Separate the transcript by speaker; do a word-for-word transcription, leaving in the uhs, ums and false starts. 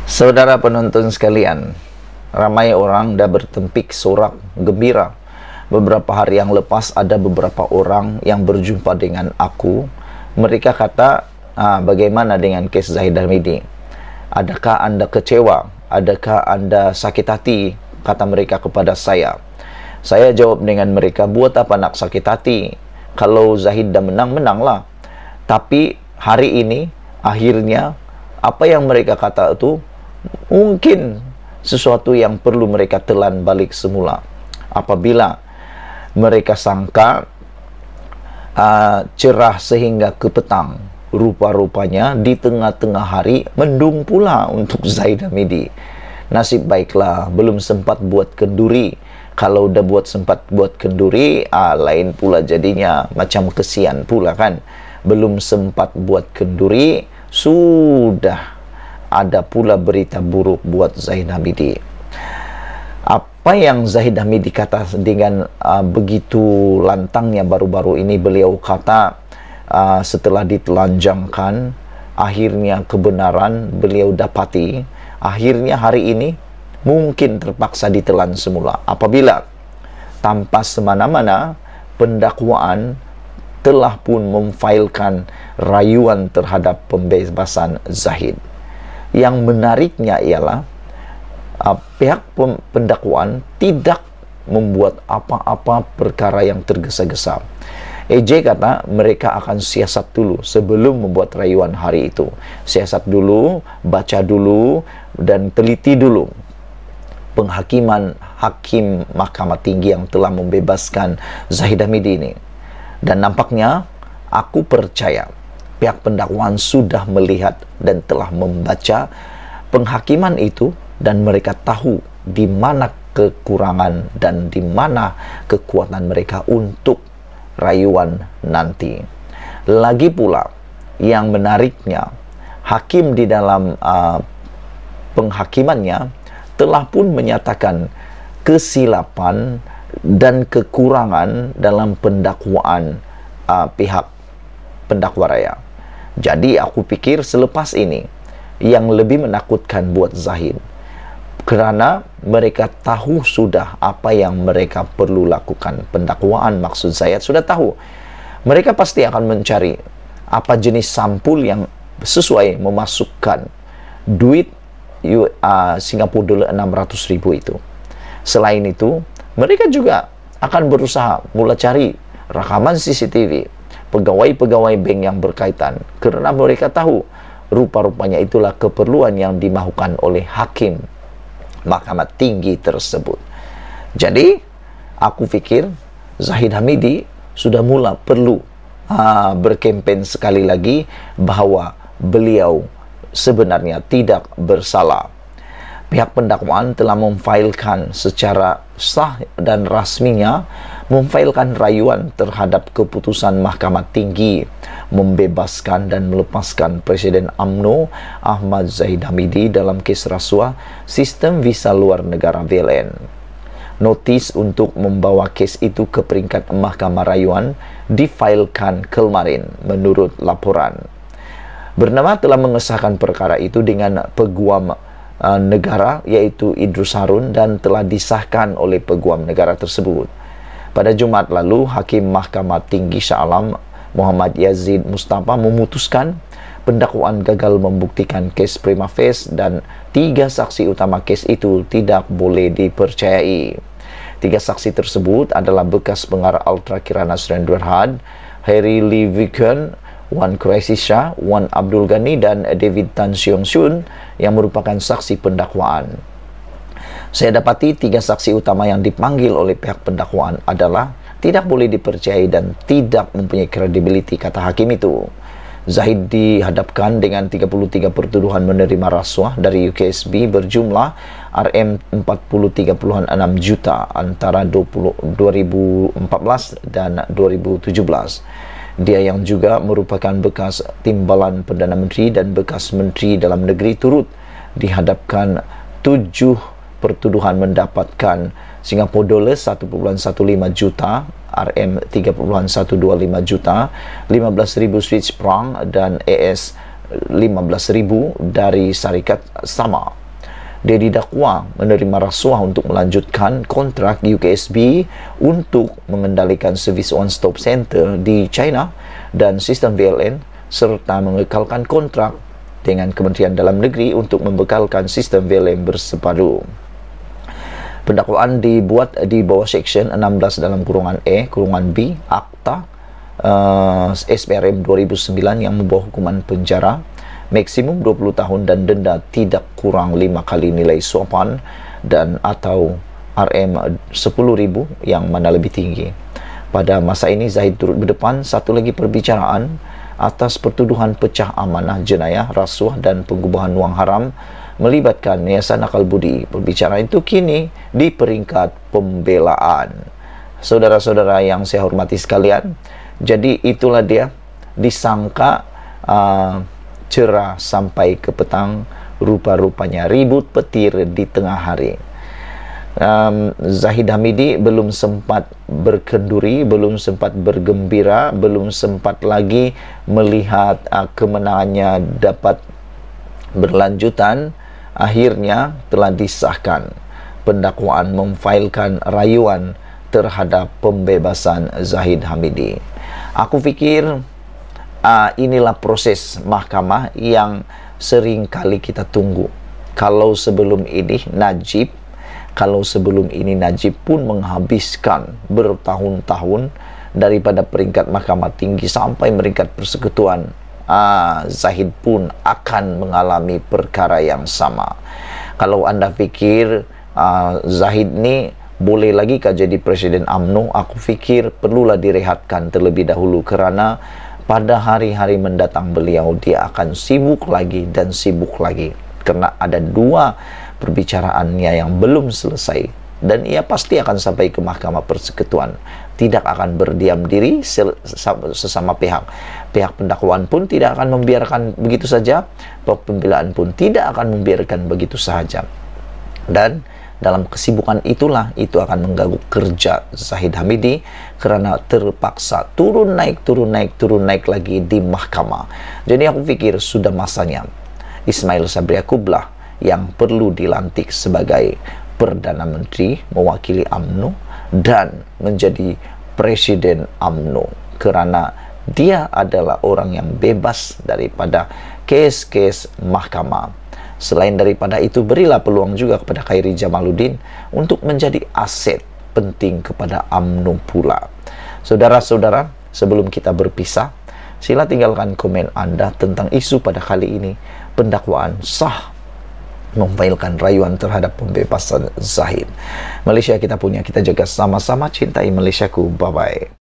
Speaker 1: Saudara penonton sekalian, ramai orang dah bertempik sorak gembira. Beberapa hari yang lepas ada beberapa orang yang berjumpa dengan aku. Mereka kata, ah, bagaimana dengan kes Zahid Hamidi? Adakah anda kecewa? Adakah anda sakit hati? Kata mereka kepada saya. Saya jawab dengan mereka, buat apa nak sakit hati? Kalau Zahid dah menang, menanglah. Tapi hari ini, akhirnya, apa yang mereka kata itu mungkin sesuatu yang perlu mereka telan balik semula. Apabila mereka sangka uh, cerah sehingga ke petang, rupa-rupanya di tengah-tengah hari mendung pula untuk Zahid Hamidi. Nasib baiklah, belum sempat buat kenduri. Kalau udah buat sempat buat kenduri, ah, lain pula jadinya, macam kesian pula kan. Belum sempat buat kenduri, sudah ada pula berita buruk buat Zahid Hamidi. Apa yang Zahid Hamidi kata dengan uh, begitu lantangnya baru-baru ini, beliau kata uh, setelah ditelanjangkan, akhirnya kebenaran beliau dapati. Akhirnya hari ini mungkin terpaksa ditelan semula apabila tanpa semana-mana pendakwaan telah pun memfailkan rayuan terhadap pembebasan Zahid. Yang menariknya ialah uh, pihak pendakwaan tidak membuat apa-apa perkara yang tergesa-gesa. E J kata mereka akan siasat dulu sebelum membuat rayuan hari itu. Siasat dulu, baca dulu, dan teliti dulu penghakiman hakim Mahkamah Tinggi yang telah membebaskan Zahid Hamidi ini. Dan nampaknya aku percaya pihak pendakwaan sudah melihat dan telah membaca penghakiman itu, dan mereka tahu di mana kekurangan dan di mana kekuatan mereka untuk rayuan nanti. Lagi pula yang menariknya, hakim di dalam uh, penghakimannya telah pun menyatakan kesilapan dan kekurangan dalam pendakwaan uh, pihak pendakwa raya. Jadi aku pikir selepas ini yang lebih menakutkan buat Zahid, kerana mereka tahu sudah apa yang mereka perlu lakukan. Pendakwaan maksud saya sudah tahu. Mereka pasti akan mencari apa jenis sampul yang sesuai memasukkan duit uh, Singapura dolar enam ratus ribu itu. Selain itu, mereka juga akan berusaha mula cari rakaman C C T V, pegawai-pegawai bank yang berkaitan, kerana mereka tahu rupa-rupanya itulah keperluan yang dimahukan oleh hakim Mahkamah Tinggi tersebut. Jadi aku fikir Zahid Hamidi sudah mula perlu ha, berkempen sekali lagi bahawa beliau sebenarnya tidak bersalah. Pihak pendakwaan telah memfailkan secara sah dan rasminya, memfailkan rayuan terhadap keputusan Mahkamah Tinggi membebaskan dan melepaskan Presiden U M N O Ahmad Zahid Hamidi dalam kes rasuah sistem visa luar negara V L N. Notis untuk membawa kes itu ke peringkat Mahkamah Rayuan difailkan kemarin menurut laporan. Bernama telah mengesahkan perkara itu dengan peguam uh, negara iaitu Idrus Harun, dan telah disahkan oleh peguam negara tersebut. Pada Jumaat lalu, Hakim Mahkamah Tinggi Shah Alam Muhammad Yazid Mustafa memutuskan pendakwaan gagal membuktikan kes prima facie dan tiga saksi utama kes itu tidak boleh dipercayai. Tiga saksi tersebut adalah bekas pengarah Ultra Kirana Surendra Had, Harry Lee Viken, Wan Quraisy Shah, Wan Abdul Ghani, dan David Tan Siong Sun yang merupakan saksi pendakwaan. Saya dapati tiga saksi utama yang dipanggil oleh pihak pendakwaan adalah tidak boleh dipercayai dan tidak mempunyai kredibiliti, kata hakim itu. Zahid dihadapkan dengan tiga puluh tiga pertuduhan menerima rasuah dari U K S B berjumlah R M empat puluh tiga koma enam juta antara dua ribu empat belas dan dua ribu tujuh belas. Dia yang juga merupakan bekas timbalan Perdana Menteri dan bekas Menteri Dalam Negeri turut dihadapkan tujuh pertuduhan mendapatkan Singapura dolar satu koma satu lima juta, R M tiga koma satu dua lima juta, lima belas ribu Swiss franc dan A S lima belas ribu dari syarikat sama. Dia didakwa menerima rasuah untuk melanjutkan kontrak U K S B untuk mengendalikan servis One Stop Center di China dan sistem V L N, serta mengekalkan kontrak dengan Kementerian Dalam Negeri untuk membekalkan sistem V L N bersepadu. Pendakwaan dibuat di bawah Seksyen enam belas dalam kurungan E, kurungan B, Akta uh, S P R M dua ribu sembilan yang membawa hukuman penjara maksimum dua puluh tahun dan denda tidak kurang lima kali nilai suapan dan atau R M sepuluh ribu yang mana lebih tinggi. Pada masa ini Zahid turut berdepan satu lagi perbicaraan atas pertuduhan pecah amanah jenayah, rasuah dan pengubahan wang haram melibatkan Yayasan Akal Budi. Perbicaraan itu kini di peringkat pembelaan. Saudara-saudara yang saya hormati sekalian, jadi itulah dia, disangka uh, cerah sampai ke petang, rupa-rupanya ribut petir di tengah hari. um, Zahid Hamidi belum sempat berkenduri, belum sempat bergembira, belum sempat lagi melihat uh, kemenangannya dapat berlanjutan. Akhirnya telah disahkan pendakwaan memfailkan rayuan terhadap pembebasan Zahid Hamidi. Aku fikir Uh, inilah proses mahkamah yang sering kali kita tunggu. Kalau sebelum ini Najib, kalau sebelum ini Najib pun menghabiskan bertahun-tahun daripada peringkat mahkamah tinggi sampai peringkat persekutuan, uh, Zahid pun akan mengalami perkara yang sama. Kalau anda fikir uh, Zahid ni boleh lagi kah jadi Presiden U M N O, aku fikir perlulah direhatkan terlebih dahulu, kerana pada hari-hari mendatang beliau dia akan sibuk lagi dan sibuk lagi, kerana ada dua perbicaraannya yang belum selesai dan ia pasti akan sampai ke Mahkamah Persekutuan. Tidak akan berdiam diri sesama pihak. Pihak pendakwaan pun tidak akan membiarkan begitu saja, pihak pembelaan pun tidak akan membiarkan begitu saja. Dan dalam kesibukan itulah itu akan mengganggu kerja Zahid Hamidi, kerana terpaksa turun naik, turun naik, turun naik lagi di mahkamah. Jadi aku pikir sudah masanya Ismail Sabri Yaakublah yang perlu dilantik sebagai Perdana Menteri mewakili U M N O dan menjadi Presiden U M N O, kerana dia adalah orang yang bebas daripada kes-kes mahkamah. Selain daripada itu, berilah peluang juga kepada Khairi Jamaluddin untuk menjadi aset penting kepada U M N O pula. Saudara-saudara, sebelum kita berpisah, sila tinggalkan komen anda tentang isu pada kali ini, pendakwaan sah memfailkan rayuan terhadap pembebasan Zahid. Malaysia kita punya, kita jaga sama-sama, cintai Malaysiaku. Bye-bye.